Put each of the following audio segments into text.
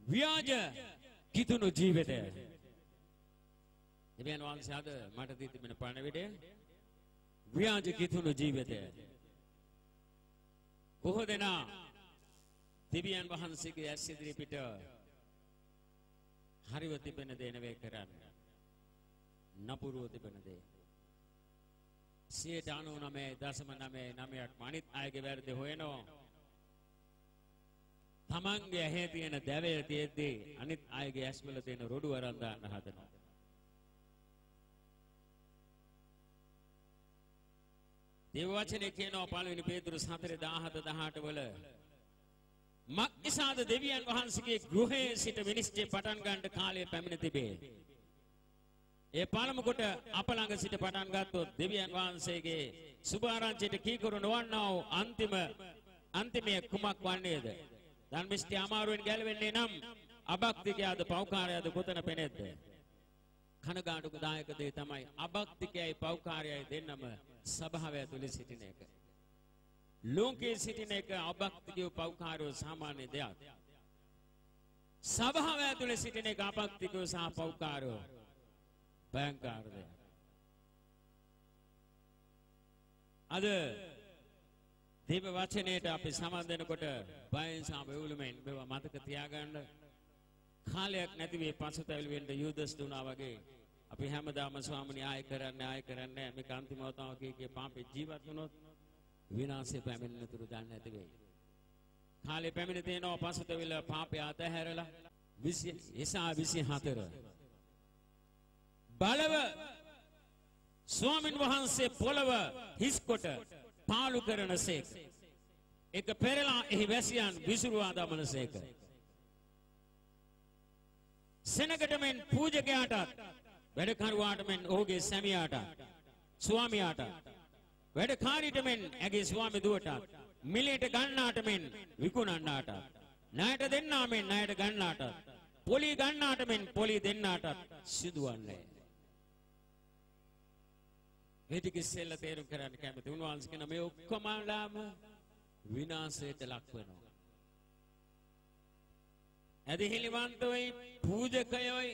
ව්‍යාජ කිතුණු ජීවිතය. දෙවියන් වහන්සේ අද මට දී තිබෙන පණවිඩය ව්‍යාජ කිතුණු ජීවිතය. බොහෝ දෙනා දෙවියන් වහන්සේගේ ඇස් ඉදිරි පිට හරිව තිබෙන දේ නෙවෙයි කරන්නේ. නපුරුව තිබෙන දේ. 99.999ක් අනිත් අයගේ වැරදි හොයනවා. තමන්ගේ ඇහි තියෙන දැවය තියෙද්දී අනිත් අයගේ ඇස්වල තියෙන රොඩු අරන් දාන්න හදනවා. දේව වචනේ කියනවා පළවෙනි පේතුරුස් 4:17-18 වල මක්නිසාද දෙවියන් වහන්සේගේ ගෘහයේ සිට විනිශ්චය පටන් ගන්න කාලය පැමිණ තිබේ. ඒ පළමු කොට අප ළඟ සිට පටන් ගත්තොත් දෙවියන් වහන්සේගේ සුභාරංචියට කීකරු නොවන්නා වූ අන්තිමයේ කුමක් වන්නේද? ධර්මිෂ්ඨය අමාරුවෙන් ගැලවෙන්නේ නම් අභක්තිකයාද පෞකාරයාද කොතන පෙනෙද්ද? කනගාටුදායක දේ තමයි අභක්තිකයයි පෞකාරයයි දෙන්නම සභාව ඇතුලේ සිටින එක. ලෝකයේ සිටින එක අභක්තිකයෝ පෞකාරයෝ සාමාන්‍ය දෙයක්. සභාව ඇතුලේ සිටින එක අභක්තිකයෝ සහ පෞකාරයෝ භයංකාර දෙයක්. අද දේව වචනයට අපි සමන් දෙනකොට බයෙන් සහ වේවුලෙන් මේවා මතක තියාගන්න කාලයක් නැති වේ පසුතැවිලි වෙන්න යුදස් දුනා වගේ අපි හැමදාම ස්වාමිනේ ආය කරන්නේ මේක අන්තිමව තමයි කී පාපේ ජීවත් වුණොත් විනාශය පැමිණෙන තුරු දන්නේ නැති වෙයි. කාලේ පැමිණ තේනවා පසුතැවිල්ල පාපය අතහැරලා 24 බලව ස්වාමින් වහන්සේ පොළව හිස්කොට පාලු කරනසේක. එක පෙරලා එහි වැසියන් විසුරුවා දමනසේක. සෙනගට මෙන් පූජකයාටත් වැඩකරුවාට මෙන් ඔහුගේ සැමියාටත් ස්වාමියාටත් වැඩකාරීට මෙන් ඇගේ ස්වාමි දුවටත් මිලයට ගන්නාට මෙන් විකුණන්නාටත් ණයට දෙන්නා මෙන් ණයට ගන්නාටත් පොලි ගන්නාට මෙන් පොලි දෙන්නාටත් සිදුවන්නේ. මේ ටික ඉස්සෙල්ලා තේරුම් කරන්න කැමති. උන්වහන්සේ කියන මේ ඔක්කොමලාම විනාශයට ලක් වෙනවා. ඇදහිලිවන්තෝයි පූජකයෝයි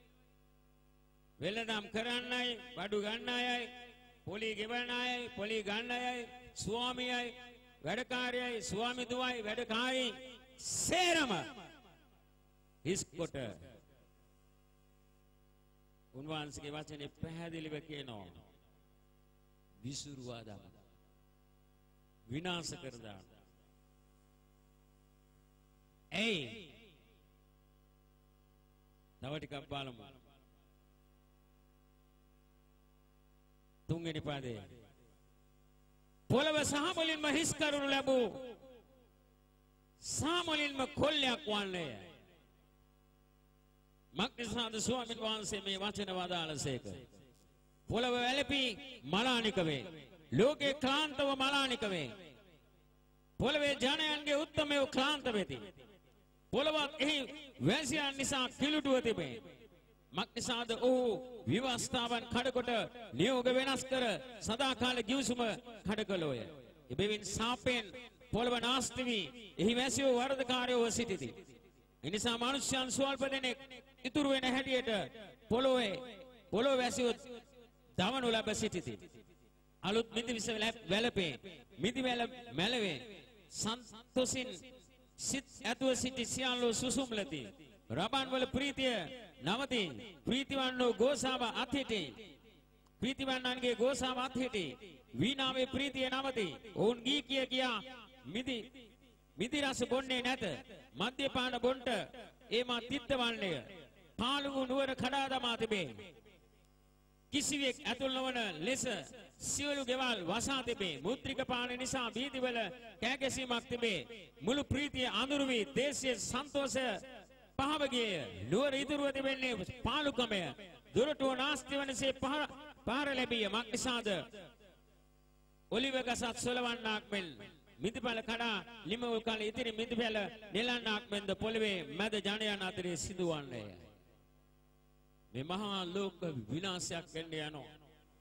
වෙලඳම් කරන්නයි බඩු ගන්න අයයි පොලි ගෙවන අයයි පොලි ගන්න අයයි ස්වාමියයි වැඩකාරයයි ස්වාමි දුවයි වැඩකාරී සේරම හිස්කොට උන්වහන්සේගේ වචනේ පැහැදිලිව කියනවා විසුරුවා දාන විනාශ කර දාන. එයි තව ටිකක් බලමු. තුන්වෙනි පාදේ පොළව සාමුලින්ම හිස් කරනු ලැබූ සාමුලින්ම කොල්ලයක් වන්නේය. මක්නිසාද ස්වාමීන් වහන්සේ මේ වචන වදාළසේක. පොළව වැළපී මලානික වේ. ලෝකේ ක්ලාන්තව මලානික වේ. පොළවේ ජනයන්ගේ උත්තමයෝ ක්ලාන්ත වෙති. පොළවත් එහි වැසියන් නිසා කිලුටුව තිබේ. මක්නිසාද ඔහු විවස්ථාවන් කඩකොට නියෝග වෙනස් කර සදාකාල ගිවිසුම කඩකලෝය. එබැවින් සාපෙන් පොළව නාස්ති වී එහි වැසියෝ වරදකාරයෝව සිටිති. එනිසා මනුෂ්‍යයන් ස්වල්ප දෙනෙක් ඉතුරු වෙන හැටියට පොළොව වැසියෝ දවනු ලැබ සිටිති. අලුත් මිදිවිස වැළපේ මිදි මැලවේ සන්තොසින් සිත් ඇතුව සිටි සියල්ලෝ සුසුම්ලති. රබන් වල ප්‍රීතිය නවති. ප්‍රීතිවන්නෝ ගෝසාව අත්හිටි. ප්‍රීතිවන්නන්ගේ ගෝසාව අත්හිටි. වීණාවේ ප්‍රීතිය නවති. ඔවුන් ගී කියා මිදි රස බොන්නේ නැත. මද්යපාන බොන්ට ඒමා තිත්තවන්නේය. පාළු නුවර කඩා දමා තිබේ. කිසිවෙක් ඇතුල් නොවන ලෙස සියලු ගෙවල් වසා තිබේ. මුද්‍රික පාන නිසා බීදිවල කෑගැසීමක් තිබේ. මුළු ප්‍රීතිය අඳුරු වී දේශයේ සන්තෝෂය පහව ගියේය. නුවර ඉදිරිව තිබෙන්නේ පාළුකමය. දොරටුව නාස්ති වනසේ පහර ලැබිය. මක්නිසාද ඔලිව ගසත් සොලවන්නාක් මෙන් මිදිපැල කඩා ලිමවල් කල ඉතිරි මිදිපැල නෙලන්නාක් මෙන්ද පොළවේ මැද ජනයන් අතරේ සිදුවන්නේය. මේ මහා ලෝක විනාශයක් වෙන්න යනවා.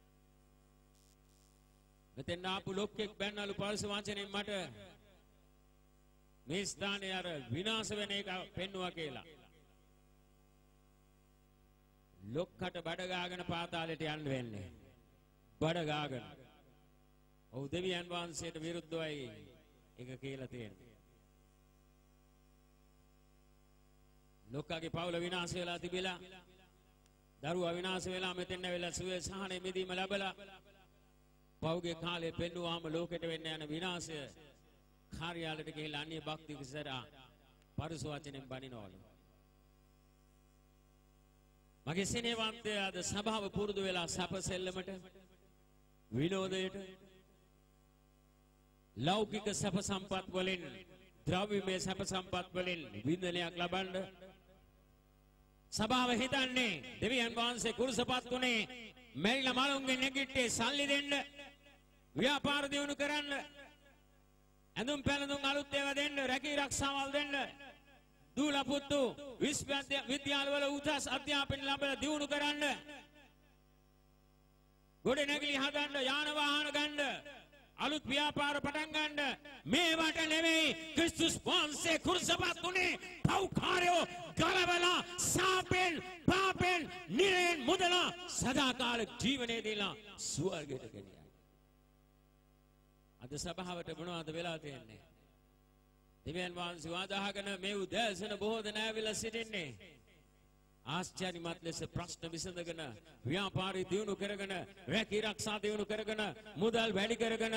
මෙතෙන් ආපු ලෝකෙක් බැන්නලු පරිස වචනෙන් මට මේ ස්ථානයේ අර විනාශ වෙන එක පෙන්වුවා කියලා. ලොක්කට බඩ ගාගෙන පාතාලයට යන්න වෙන්නේ. බඩ ගාගෙන. ඔව් දෙවියන් වහන්සේට විරුද්ධවයි ඒක කියලා තියෙන්නේ. ලොක්කාගේ පවුල විනාශ වෙලා තිබිලා දරුවා විනාශ වෙලා මෙතෙන් ඇවිල්ලා සුවේ සහනේ මිදීම ලැබලා පෞගේ කාලේ පෙන්නුවාම ලෝකෙට වෙන්න යන විනාශය කාර්යාලයට ගිහිල්ලා අන්‍ය භක්තික සරා පරිස වචනෙන් බණිනවලු. මගේ සිනේවන්තය අද සභාව පුරුදු වෙලා සැපසෙල්ලමට විනෝදයට ලෞකික සැප සම්පත් වලින් ද්‍රව්‍යමය සැප සම්පත් වලින් වින්දනයක් ලබන්න සභාව හිතන්නේ දෙවියන් වහන්සේ කුරුසපත් උනේ මෙල්ල මලුන්ගෙන් නැගිට්ටේ සල්ලි දෙන්න ව්‍යාපාර දියුණු කරන්න ඇඳුම් පැළඳුම් අලුත් ඒවා දෙන්න රැකී රක්ෂාවල් දෙන්න දූලා පුතු විද්‍යාලවල උසස් අධ්‍යාපන ලැබලා දියුණු කරන්න ගොඩ නැගිලි හදන්න යාන වාහන ගන්න අලුත් ව්‍යාපාර පටන් ගන්න මේවට නෙමෙයි ක්‍රිස්තුස් වහන්සේ කුරුසපත් උනේ පව්කාරයෝ ගලවලා සාපෙන් පාපෙන් නිරෙන් මුදලා සදාකාල ජීවනයේ දීලා ස්වර්ගයට ගෙනියයි. අද සභාවට මොනවද වෙලා තියෙන්නේ? දෙවියන් වහන්සේ වාදාගෙන මේ උදෑසන බොහෝ දෙනා ඇවිල්ලා සිටින්නේ ආශ්චර්යමත් ලෙස ප්‍රශ්න විසඳගෙන ව්‍යාපාරي දියුණු කරගෙන රැකී රක්ෂා දියුණු කරගෙන මුදල් වැඩි කරගෙන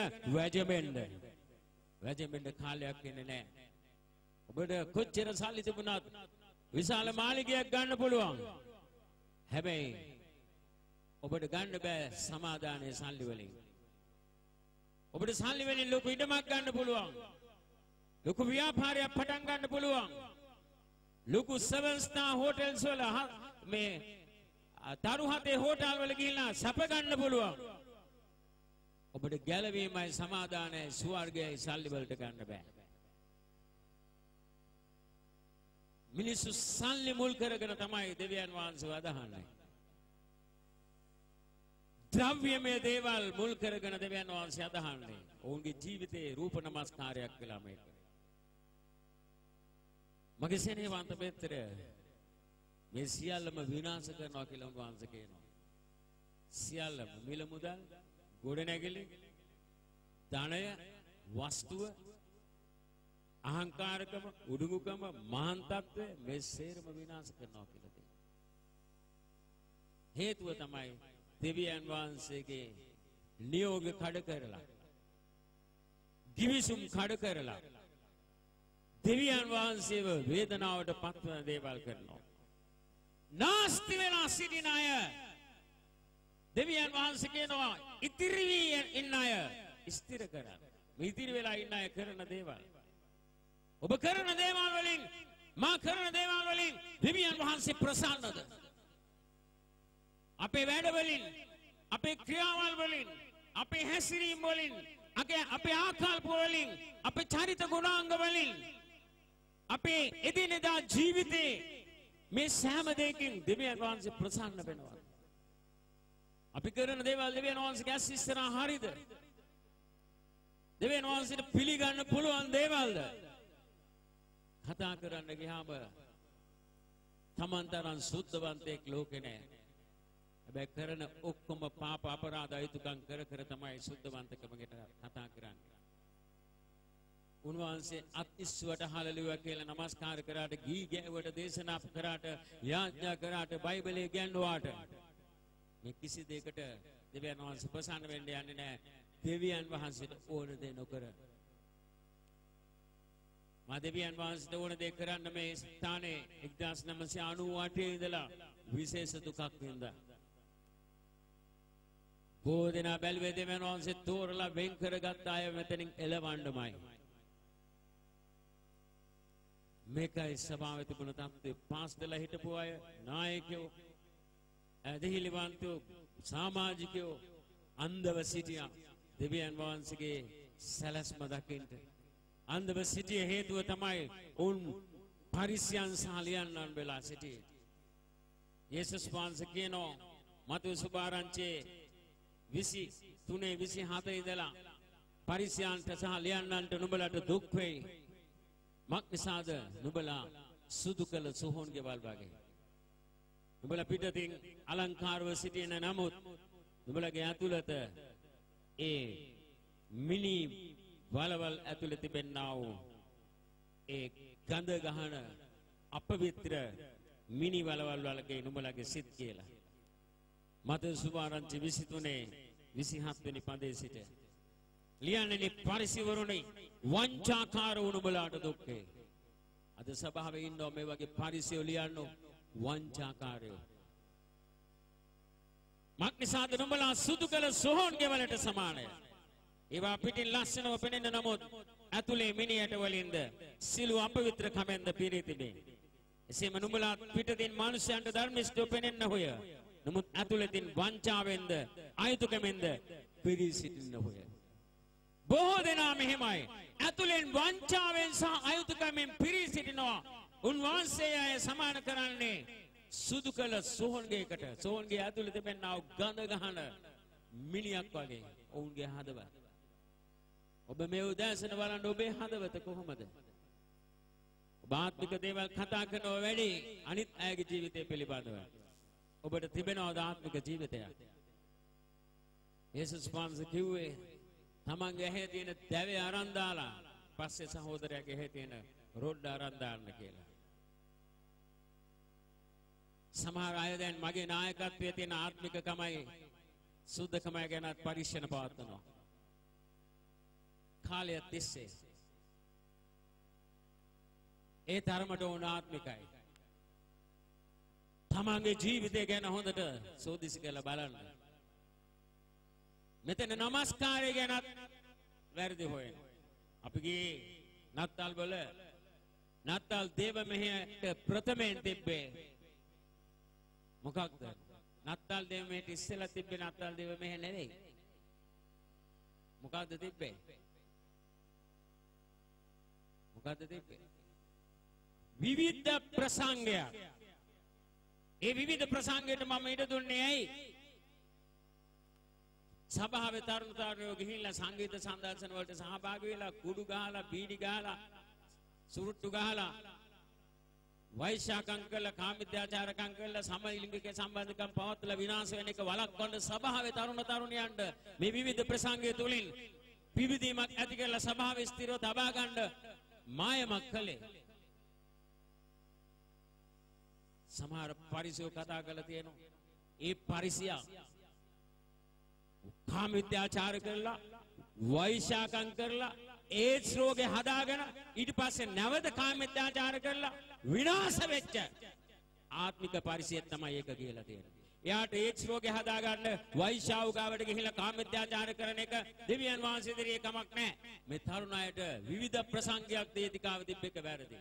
වැජඹෙන්න කාලයක් ඉන්නේ නැහැ. ඔබට කොච්චර සල්ලි තිබුණත් විශාල මාලිගයක් ගන්න පුළුවන්. හැබැයි ඔබට ගන්න බෑ සමාදානයේ සල්ලි වලින්. ඔබට සල්ලි වලින් ලොකු ඉඩමක් ගන්න පුළුවන්. ලොකු ව්‍යාපාරයක් පටන් ගන්න පුළුවන්. ලොකු 7 star hotels වල මේ තරුහතේ හෝටල් වල ගිහිල්ලා සැප ගන්න පුළුවන්. ඔබට ගැලවීමයි සමාදානයයි ස්වර්ගයයි සල්ලි වලට ගන්න බෑ. මිනිස්සු සල්ලි මුල් කරගෙන තමයි දෙවියන් වහන්සේ අදහන්නේ. ද්‍රව්‍යමය දේවල් මුල් කරගෙන දෙවියන් වහන්සේ අදහන්නේ. ඔවුන්ගේ ජීවිතේ රූප නමස්කාරයක් වෙලා මේක. මගේ සෙනෙහවන්ත පෙත්‍ර මේ සියල්ලම විනාශ කරනවා කියලා උන්වහන්සේ කියනවා. සියල්ලම මිල මුදල්, ගොඩනැගිලි, ධනය, වස්තුව, අහංකාරකම, උඩුඟුකම, මහාන්තත්වය මේ සේරම විනාශ කරනවා කියලා තියෙනවා. හේතුව තමයි දෙවියන් වහන්සේගේ නියෝග කඩ කරලා, ගිවිසුම් කඩ කරලා දෙවියන් වහන්සේව වේදනාවට පත්වන දේවල් කරනවා. නාස්ති වෙලා සිටින අය දෙවියන් වහන්සේ කියනවා ඉතිරි වී ඉන්න අය ස්ථිර කරන්න. මේ ඉතිරි වෙලා ඉන්න අය කරන දේවල්. ඔබ කරන දේවල් වලින් මා කරන දේවල් වලින් දෙවියන් වහන්සේ ප්‍රසන්නද? අපේ වැඩ වලින්, අපේ ක්‍රියාවල් වලින්, අපේ හැසිරීම් වලින්, අපේ ආකල්ප වලින්, අපේ චරිත ගුණාංග වලින් අපේ එදිනෙදා ජීවිතේ මේ සෑම දෙයකින් දෙවියන් වහන්සේ ප්‍රසන්න වෙනවා. අපි කරන දේවල් දෙවියන් වහන්සේගේ ඇස් ඉස්සරහා හරිද? දෙවියන් වහන්සේට පිළිගන්න පුළුවන් දේවල්ද? කතා කරන්න ගියාම තමන්තරන් සුද්ධවන්තයෙක් ලෝකේ නැහැ. හැබැයි කරන ඔක්කොම පාප අපරාධ අයුතුකම් කර තමයි සුද්ධවන්තකමකට කතා කරන්නේ. උන්වහන්සේ අත්ඉස්වට හලලුවා කියලා නමස්කාර කරාට, ගී ගැවුවට, දේශනා කරාට, යාඥා කරාට, බයිබලයේ ගැන්නුවාට මේ කිසි දෙයකට දෙවියන් වහන්සේ ප්‍රසන්න වෙන්න යන්නේ නැහැ. දෙවියන් වහන්සේට ඕන දේ නොකර. මා දෙවියන් වහන්සේට ඕන දේ කරන්න මේ ස්ථානයේ 1998 ඉඳලා විශේෂ දුකක් වින්දා. බොහෝ දෙනා බැලුවේ දෙවියන් වහන්සේ තෝරලා වෙන් කරගත් අය මෙතනින් එළවන්නමයි. මේකයි සභාවේ තිබුණ තත්ත්වය. පාස්දලා හිටපු අය, නායකයෝ, ඇදහිලිවන්තයෝ, සමාජිකයෝ අන්ධව සිටියා දෙවියන් වහන්සේගේ සැලැස්ම දකින්න. අන්ධව සිටිය හේතුව තමයි උන් පරිසයන් සහ ලියන්නන් වෙලා සිටියේ. යේසුස් වහන්සේ කියනවා මතෙව් සුභාරංචියේ 23:27 ඉඳලා පරිසයන්ට සහ ලියන්නන්ට නුඹලට දුක් වෙයි. මක් නිසාද? නුඹලා සුදු කළ සොහොන් ගෙවල් වගේ. නුඹලා පිටතින් අලංකාරව සිටින නමුත් නුඹලගේ ඇතුළත ඒ මිනි වලවල් ඇතුළේ තිබෙනා වූ ඒ ගඳ ගහන අපවිත්‍ර මිනි වලවල් වලගේ නුඹලගේ සිත් කියලා. මත සුභාරංචි 23 27 වෙනි පදයේ සිට ලියන්නේ පරිසිවරුනි වංචාකාර වුණු නුඹලාට දුක්ඛේ. අද සභාවේ ඉන්නෝ මේ වගේ පරිසියෝ ලියන්නෝ වංචාකාරයෝ. මක්නිසාද නුඹලා සුදු කළ සොහොන් ගෙවලට සමානය. ඒවා පිටින් ලස්සනව පෙනෙන නමුත් ඇතුලේ මිනියට වලින්ද සිළු අපවිත්‍ර කමෙන්ද පිරී තිබේ. එසේම නුඹලා පිටින් මිනිසයන්ට ධර්මිෂ්ඨව පෙනෙන්න හොය. නමුත් ඇතුළතින් වංචාවෙන්ද අයුතුකමෙන්ද පිරී සිටින්න හොය. බොහෝ දෙනා මෙහෙමයි. ඇතුලෙන් වංචාවෙන් සහ අයුතුකමෙන් පිරී සිටිනවා. උන්වහන්සේ අය සමාන කරන්නේ සුදු කළ සොහොන්ගේකට. සොහොන්ගේ ඇතුළේ තිබෙනා ගඳ ගහන මිනියක් වගේ ඔවුන්ගේ හදවත. ඔබ මේ උදෑසන බලන්න ඔබේ හදවත කොහොමද? ඔබ ආත්මික දේවල් කතා කරනව වැඩි අනිත් අයගේ ජීවිතය පිළිබඳව. ඔබට තිබෙනවද ආත්මික ජීවිතයක්? යේසුස් වහන්සේ කිව්වේ තමන්ගේ ඇහි තියෙන දැවේ අරන් දාලා පස්සේ සහෝදරයාගේ ඇහි තියෙන රොඩ්ඩ අරන් දාන්න කියලා. සමහර අය දැන් මගේ නායකත්වයේ තියෙන ආත්මිකකමයි සුද්ධකමයි ගැන පරීක්ෂණ පවත්වනවා. කාලය තිස්සේ ඒ තරමට උන ආත්මිකයි. තමන්ගේ ජීවිතය ගැන හොඳට සෝදිසි කරලා බලන්න. මෙතන නමස්කාරය ගැනත් වැරදි හොයන. අපි ගියේ නත්තල් වල නත්තල් දේව මෙහෙයට ප්‍රථමයෙන් තිබ්බේ මොකක්ද? නත්තල් දේව මෙහෙට ඉස්සෙල්ලා තිබ්බේ නත්තල් දේව මෙහෙ නෙවෙයි. මොකක්ද තිබ්බේ? මොකක්ද තිබ්බේ? විවිධ ප්‍රසංගයක්. ඒ විවිධ ප්‍රසංගයට මම ඉඩ දුන්නේ ඇයි? සභාවේ තරුණ තරුණියෝ ගිහිල්ලා සංගීත සම්දර්ශන වලට සහභාගී වෙලා කුඩු ගහලා බීඩි ගහලා සුරුට්ටු ගහලා වෛශාකම් කරලා කාමිත්‍යාචාරකම් කරලා සමලිංගික සම්බන්ධකම් පවත්වලා විනාශ වෙන එක වළක්වන්න සභාවේ තරුණ තරුණියන්ට මේ විවිධ ප්‍රසංගය තුලින් විවිධීමක් ඇති කරලා සභාවේ ස්ථිරව තබා ගන්න මායමක් කළේ. සමහර පරිසයෝ කතා කරලා තියෙනවා. ඒ පරිසයා කාමිත්‍යාචාර කරලා වෛශාකම් කරලා ඒඩ්ස් රෝගේ හදාගෙන ඊට පස්සේ නැවත කාමිත්‍යාචාර කරලා විනාශ වෙච්ච ආත්මික පරිසයත් තමයි ඒක කියලා තියෙන්නේ. එයාට ඒඩ්ස් රෝගේ හදාගන්න වෛශාවුකාවට ගිහිල්ලා කාමිත්‍යාචාර කරන එක දෙවියන් වහන්සේ ඉදිරියේ කමක් නැහැ. මේ තරුණ අයට විවිධ ප්‍රසංගයක් වේදිකාවේ තිබ්බ එක වැරදි.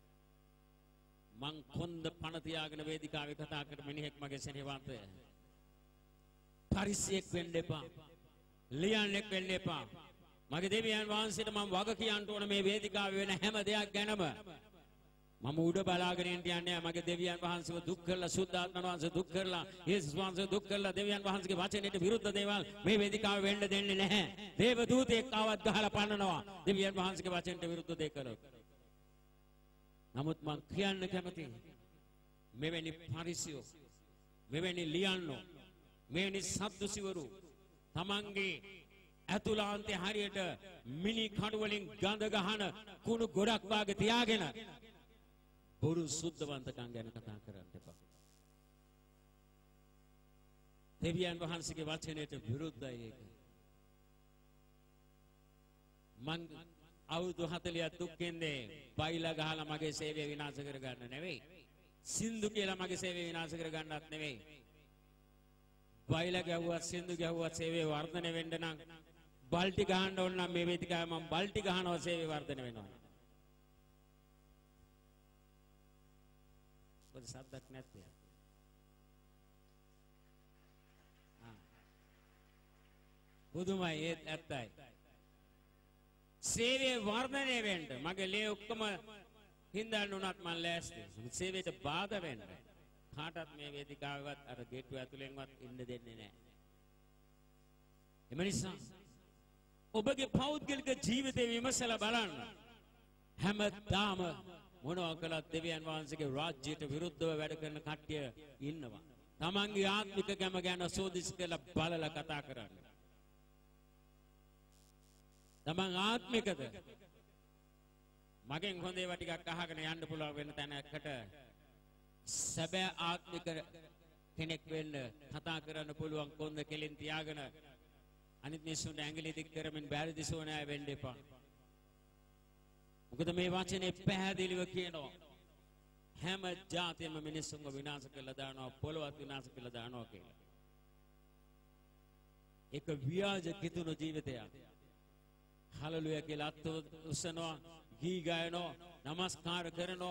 මං කොන්ද පණ තියාගෙන වේදිකාවේ කතා කර මිනිහෙක් මගේ සෙනෙහවන්තය. පරිසයක් වෙන්න එපා. ලියන්නෙක් වෙන්න එපා. මගේ දෙවියන් වහන්සේට මම වග කියන්න ඕන මේ වේදිකාවේ වෙන හැම දෙයක් ගැනම. මම උඩ බලාගෙන යන්නේ මගේ දෙවියන් වහන්සේව දුක් කරලා සුද්ධාත්ම වහන්සේ දුක් කරලා යේසුස් වහන්සේ දුක් කරලා දෙවියන් වහන්සේගේ වචනයට විරුද්ධ දේවල් මේ වේදිකාවේ වෙන්න දෙන්නේ නැහැ. දේව දූතෙක් ආවත් ගහලා පන්නනවා දෙවියන් වහන්සේගේ වචනයට විරුද්ධ දේ කරොත්. නමුත් මං කියන්න කැමති මෙවැනි පරිසයෝ මෙවැනි ලියන්නෝ මෙවැනි සද්දුසිවරු තමන්ගේ ඇතුළාන්තේ හරියට මිනි කණු වලින් ගඳ ගහන කුණු ගොඩක් වාගේ තියාගෙන බොරු සුද්ධවන්තකම් ගැන කතා කරන්න එපා. දෙවියන් වහන්සේගේ වචනයට විරුද්ධයි ඒක. මං අවුරුදු 40ක් දුක් විඳේ බයිලා ගහලා මගේ සේවය විනාශ කරගන්න නෙවෙයි. සින්දු කියලා මගේ සේවය විනාශ කරගන්නත් නෙවෙයි. බයිලා ගැහුවත් සින්දු ගැහුවත් සේවය වර්ධනය වෙන්න නම් බල්ටි ගහන්න ඕන නම් මේ වේදිකාවේ මම බල්ටි ගහනවා සේවය වර්ධනය වෙනවා. පොඩි සද්දක් නැත්තේ. බුදුමයි ඒත් ඇත්තයි. සේවය වර්ධනය වෙන්න මගේ ලේ ඔක්කොම හින්දන්න උනත් මම ලෑස්ති. සේවයට බාධා වෙන්න කාටවත් මේ වේදිකාවවත් අර ගේට්ටුව ඇතුලෙන්වත් ඉන්න දෙන්නේ නැහැ. එම නිසා ඔබගේ පෞද්ගලික ජීවිතේ විමසලා බලන්න. හැමදාම මොනවා කළත් දෙවියන් වහන්සේගේ රාජ්‍යයට විරුද්ධව වැඩ කරන කට්ටිය ඉන්නවා. තමන්ගේ ආත්මික ගැම ගැන සෝදිස් කියලා බලලා කතා කරන්නේ. තමන් ආත්මිකද? මගෙන් හොඳ ඒවා ටිකක් අහගෙන යන්න පුළුවන් වෙන තැනකට සැබෑ ආත්මික කෙනෙක් වෙන්න කතා කරන්න පුළුවන් කොන්ද කෙලින් තියාගෙන අනිත් මිනිස්සුන්ට ඇඟිලි දික් කරමින් බැරි දිසෝනෑ වෙන්න එපා. මොකද මේ වචනේ පැහැදිලිව කියනවා හැම જાතියෙම මිනිස්සුන්ව විනාශ කරලා දානවා, පොළොවත් විනාශ කරලා දානවා කියලා. ඒක ව්‍යාජ කිතුණු ජීවිතයක්. හලලුයා කියලා අත් උස්සනවා, ගී ගයනවා, නමස්කාර කරනවා,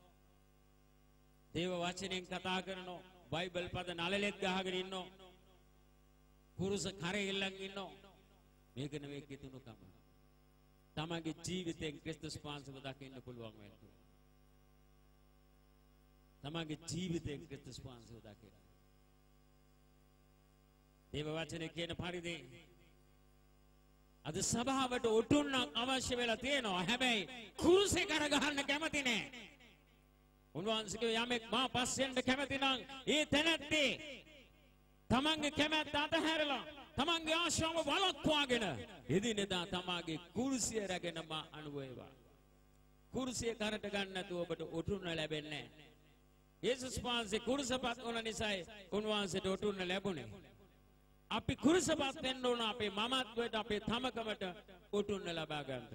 දේව වචනෙන් කතා කරනවා, බයිබල් පද නළලෙත් ගහගෙන ඉන්නවා, කුරුස කරෙල්ලන් ඉන්නවා. මේක නෙවෙයි කිතුණුකම. තමගේ ජීවිතයෙන් ක්‍රිස්තුස් වහන්සේව දකින්න පුළුවන් වෙනවා. තමගේ ජීවිතයෙන් ක්‍රිස්තුස් වහන්සේව දකින්න. දේව වචනේ කියන පරිදි අද සභාවට උටුන්නක් අවශ්‍ය වෙලා තියෙනවා. හැබැයි කුරුසේ කර ගහන්න කැමති නෑ. උන්වහන්සේගේ යමෙක් මා පස්සෙන්ද කැමති නම් ඒ තැනැත්තේ තමන්ගේ කැමැත්ත අතහැරලා තමන්ගේ ආශාව වළක්වාගෙන එදිනෙදා තමාගේ කුරුසිය රැගෙන මා අනුවේවා. කුරුසිය කරට ගන්න නැතුව ඔබට උටුන්න ලැබෙන්නේ නැහැ. යේසුස් වහන්සේ කුරුසපත් වුණ නිසායි උන්වහන්සේට උටුන්න ලැබුණේ. අපි කුරුසපත් වෙන්න ඕන අපේ මමත්වයට, අපේ තමකමට උටුන්න ලබා ගන්නට.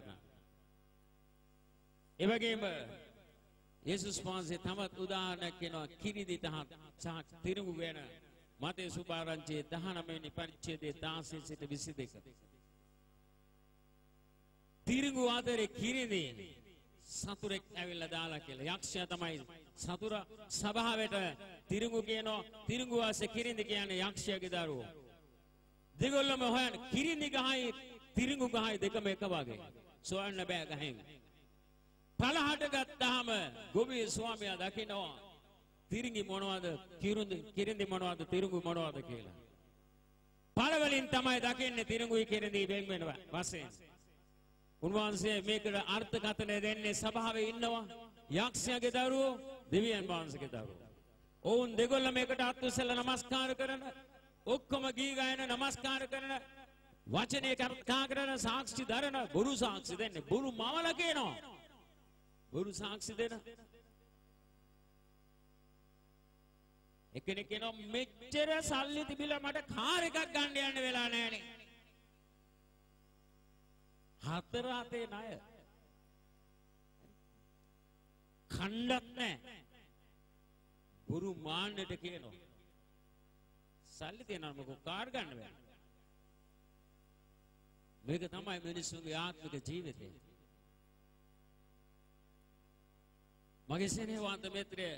ඒ වගේම යේසුස් වහන්සේ තවත් උදාහරණයක් කියනවා කිරිදි තහත් සහ තිරුඟු වෙන මතේ සුභාරංචියේ 19 වෙනි පරිච්ඡේදයේ 16 සිට 22. තිරුඟු අතරේ කිරිදි සතුරෙක් ඇවිල්ලා දාලා කියලා. යක්ෂයා තමයි සතුරා. සභාවට තිරුඟු කියනවා. තිරුඟු වාසේ කිරිදි කියන්නේ යක්ෂයාගේ දරුවෝ. දෙගොල්ලම හොයන කිරිදි ගහයි තිරුඟු ගහයි දෙකම එක වගේ. සොයන්න බෑ ගහෙන්. පළහට ගත්තාම ගොවි ස්වාමියා දකිනවා තිරිඟි මොනවද කිරිඳි මොනවද තිරිඟු මොනවද කියලා. පළවලින් තමයි දකින්නේ තිරිඟුයි කිරිඳි වෙන් වෙනවා වශයෙන්. උන්වහන්සේ මේකට අර්ථකථන දෙන්නේ සභාවේ ඉන්නවා යක්ෂයාගේ දරුවෝ, දෙවියන් වහන්සේගේ දරුවෝ. ඔවුන් දෙගොල්ල මේකට අත් උස්සලා නමස්කාර කරන, ඔක්කොම ගී ගායන නමස්කාර කරන, වචනේ කතා කරන, සාක්ෂි දරන, බොරු සාක්ෂි දෙන්නේ. බොරු මවල කියනවා. බොරු සාක්ෂි දෙන එකෙනෙක් කියනවා මෙච්චර සල්ලි තිබිලා මට කාර් එකක් ගන්න යන්න වෙලා නැහනේ. 4 අතේ ණය. කණ්ඩක් නැහැ. බොරු මාන්නට කියනවා. සල්ලි තියනවා මොකෝ කාර් ගන්න බෑ. මේක තමයි මිනිස්සුන්ගේ ආත්මික ජීවිතය. මගේ සෙනෙහවන්ත මිත්‍රය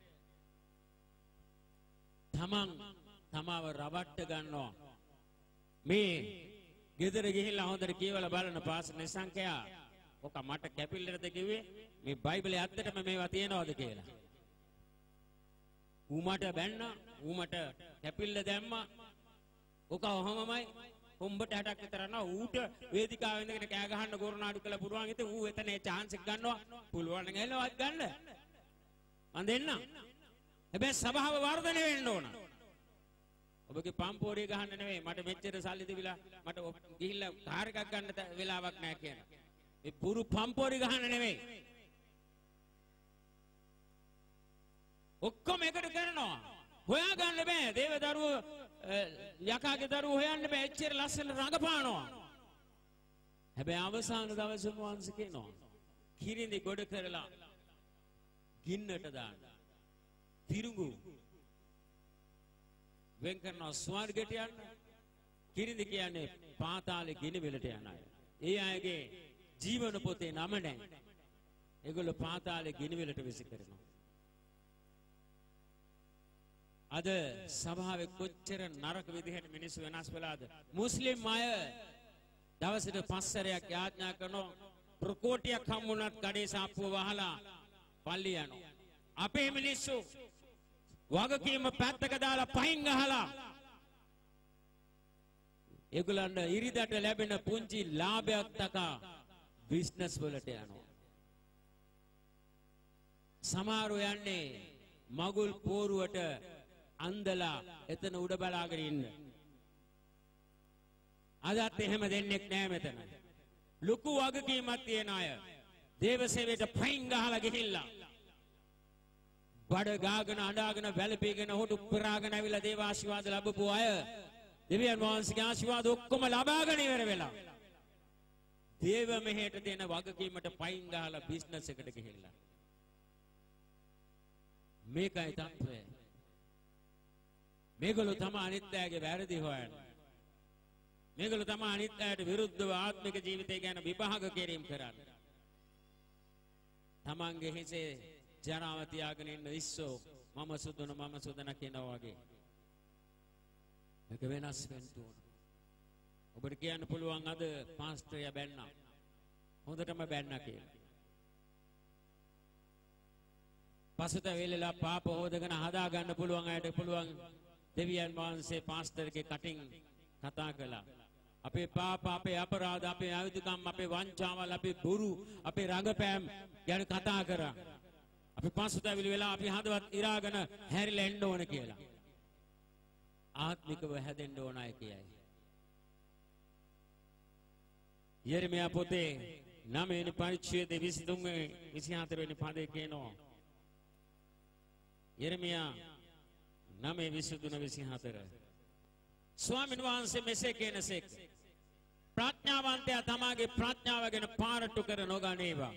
තමාව රවට්ට ගන්නවා. මේ ගෙදර ගිහිල්ලා හොඳට කියවලා බලන පාස් නිසංකයා ඔක මට කැපිල්ලටද කිව්වේ මේ බයිබලයේ ඇත්තටම මේවා තියනවද කියලා. ඌ මට බැන්න, ඌ මට කැපිල්ල දැම්මා. ඔක ඔහමමයි උඹට 60ක් විතර යනවා. ඌට වේදිකාවේ ඉඳගෙන කෑ ගහන්න ගොරනාඩු කළා පුරුවන් ඉතින් ඌ එතන ඒ chance එක ගන්නවා. පුළුවන් නම් ඇහෙලවත් ගන්න. මන් දෙන්න. හැබැයි සභාව වර්ධනය වෙන්න ඕන. ඔබගේ පම්පෝරිය ගහන්න නෙවෙයි මට මෙච්චර සල්ලි තිබිලා මට ගිහිල්ලා කාර් එකක් ගන්න වෙලාවක් නැහැ කියන. ඒ පුරු පම්පෝරිය ගහන්න නෙවෙයි. ඔක්කොම එකට කරනවා. හොයා ගන්න බෑ. දේව දරුවෝ යකාගේ දරුවෝ හොයන්න බෑ. එච්චර ලස්සන රඟපානවා. හැබැයි අවසාන දවසේ වහන්සේ කියනවා කිරිඳි ගොඩ කරලා ගින්නට දාන්න. තිරුඟු වෙන් කරනවා ස්වර්ගයට යන්න. කිරිඳි කියන්නේ පාතාලේ ගිනි වෙලට යන අය. ඒ අයගේ ජීවන පොතේ නම නැහැ. ඒගොල්ලෝ පාතාලේ ගිනි වෙලට විසි කරනවා. අද සභාවේ කොච්චර නරක විදිහට මිනිස්සු වෙනස් වෙලාද? මුස්ලිම් අය දවසට 5 සැරයක් යාඥා කරනවා ප්‍රකෝටියක් හම්බුණත් කඩේ සාප්පුව වහලා පල්ලිය යනවා. අපේ මිනිස්සු වගකීම පැත්තක දාලා පහින් ගහලා ඒගොල්ලන්ට ඉරිදට ලැබෙන පුංචි ලාභයක් තකා බිස්නස් වලට යනවා. සමහරව යන්නේ මගුල් පෝරුවට අන්දලා එතන උඩ බලාගෙන ඉන්න. අදත් එහෙම දෙන්නෙක් නෑ මෙතන. ලොකු වගකීමක් තියෙන අය දේව සේවයට පයින් ගහලා ගිහිල්ලා බඩ ගාගෙන අඬාගෙන වැළපීගෙන හොටු පුරාගෙන ඇවිල්ලා දේව ආශිර්වාද ලැබපු අය දෙවියන් වහන්සේගේ ආශිර්වාද ඔක්කොම ලබාගෙන ඉවර වෙලා දේව මෙහෙට දෙන වගකීමට පයින් ගහලා බිස්නස් එකට ගිහිල්ලා මේකයි තත්ත්වය. මේගොල්ලෝ තමයි අනිත් අයගේ වැරදි හොයන්නේ. මේගොල්ලෝ තමයි අනිත් අයට විරුද්ධව ආත්මික ජීවිතය ගැන විභාග කිරීම කරන්නේ. තමන්ගේ හිසේ ජනාව තියාගෙන ඉන්න ඉස්සෝ මම සුදුන කියනවා වගේ. මේක වෙනස් වෙන්න ඕන. ඔබට කියන්න පුළුවන් අද පාස්ටර්යා බැන්නා. හොඳටම බැන්නා කියලා. පසුත වෙලලා පාප හොදගෙන හදා ගන්න පුළුවන් අයට පුළුවන් දෙවියන් වහන්සේ පාස්ටර්ගේ කටින් කතා කළා. අපේ පාප, අපේ අපරාධ, අපේ අයුතුකම්, අපේ වංචාවල්, අපේ බොරු, අපේ රඟපෑම් ගැන කතා කරා. අපි පසුතැවිලි වෙලා අපි හදවත් ඉරාගෙන හැරිලා එන්න ඕන කියලා. ආත්මිකව හැදෙන්න ඕන අය කියයි. යෙරමියා පොතේ 9 වෙනි පරිච්ඡේදයේ 23 24 වෙනි පදේ කියනවා. යෙරමියා 9:23-24 ස්වාමීන් වහන්සේ මෙසේ කියනසේක ප්‍රඥාවන්තයා තමාගේ ප්‍රඥාව ගැන පාරට්ටු කර නොගනේවා.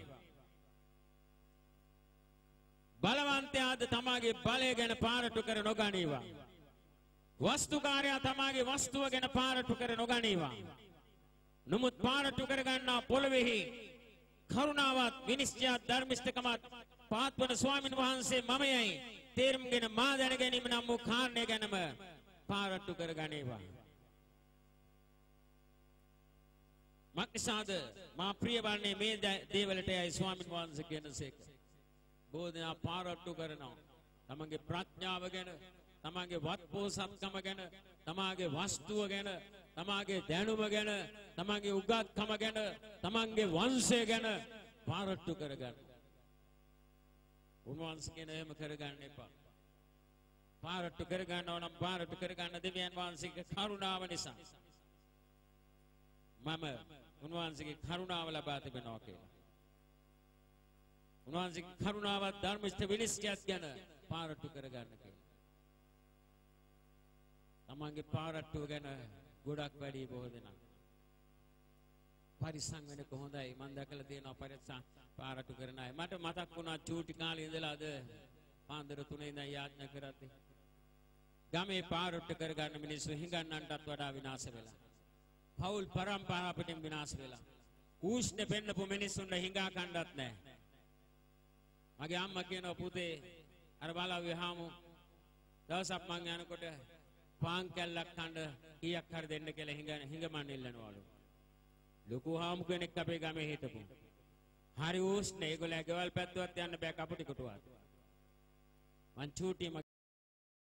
බලවන්තයාද තමාගේ බලය ගැන පාරට්ටු කර නොගනේවා. වස්තුකාරයා තමාගේ වස්තුව ගැන පාරට්ටු කර නොගනේවා. නමුත් පාරට්ටු කර ගන්නා පොළොවේහි කරුණාවත් විනිශ්චයත් ධර්මිෂ්ඨකමත් පාත්වන ස්වාමීන් වහන්සේ මමයයි තේරුම්ගෙන මා දැන ගැනීම නම් වූ කාරණය ගැනම පාරට්ටු කර ගනේවා. මක්නිසාද මා ප්‍රිය වන්නේ මේ දේවලටයි ස්වාමීන් වහන්සේ කියනසේක. බොහෝ දෙනා පාරට්ටු කරනවා. තමන්ගේ ප්‍රඥාව ගැන, තමන්ගේ වත්පොහසත්කම ගැන, තමාගේ වස්තුව ගැන, තමාගේ දැනුම ගැන, තමාගේ උගත්කම ගැන, තමන්ගේ වංශය ගැන පාරට්ටු කරගන්න. උන්වහන්සේ කියන එහෙම කරගන්න එපා. පාරට්ටු කරගන්න ඕනම් පාරට්ටු කරගන්න දෙවියන් වහන්සේගේ කරුණාව නිසා. මම උන්වහන්සේගේ කරුණාව ලබා තිබෙනවා කියලා. උන්වහන්සේගේ කරුණාවත් ධර්මිෂ්ඨ විනිශ්චයත් ගැන පාරට්ටු කරගන්න කියලා. තමන්ගේ පාරට්ටුව ගැන ගොඩක් වැඩි බොහෝ දෙනා පරිස්සම් වෙන්න කොහොඳයි. මම දැකලා තියෙනවා පරිස්සම් පාරට්ටු කරන අය. මට මතක් වුණා චූටි කාලේ ඉඳලා අද පාන්දර 3 ඉඳන් යාඥා කරද්දී ගමේ පාරට්ටු කරගන්න මිනිස්සු හිඟන්නන්ටත් වඩා විනාශ වෙලා. පෞල් පරම්පරාව පිටින් විනාශ වෙලා. ඌෂ්ණ පෙන්නපු මිනිස්සුන්ට හිඟා කණ්ඩත් නැහැ. මගේ අම්මා කියනවා පුතේ අර බලව්වේ හාමු දවසක් මං යනකොට පාන් කැල්ලක් කන්න කීයක් හරි දෙන්න කියලා හිඟමන් ඉල්ලනවලු. ලොකු හාමු කෙනෙක් අපේ ගමේ හිටපු. හරි ඌෂ්ණ ඒගොල්ලෝ ගෙවල් පැත්තවත් යන්න බෑ කපටි කොටුවත්. මං චූටි